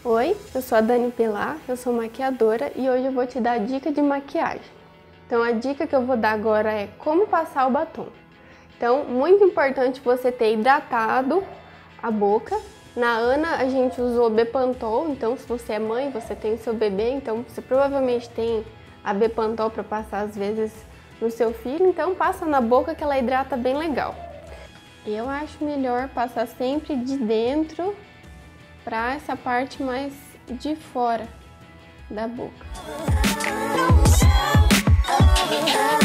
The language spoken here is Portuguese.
Oi, eu sou a Dani Pilar, eu sou maquiadora e hoje eu vou te dar dica de maquiagem. Então a dica que eu vou dar agora é como passar o batom. Então, muito importante você ter hidratado a boca. Na Ana a gente usou Bepantol, então se você é mãe, você tem seu bebê, então você provavelmente tem a Bepantol para passar às vezes no seu filho, então passa na boca que ela hidrata bem legal. Eu acho melhor passar sempre de dentro para essa parte mais de fora da boca.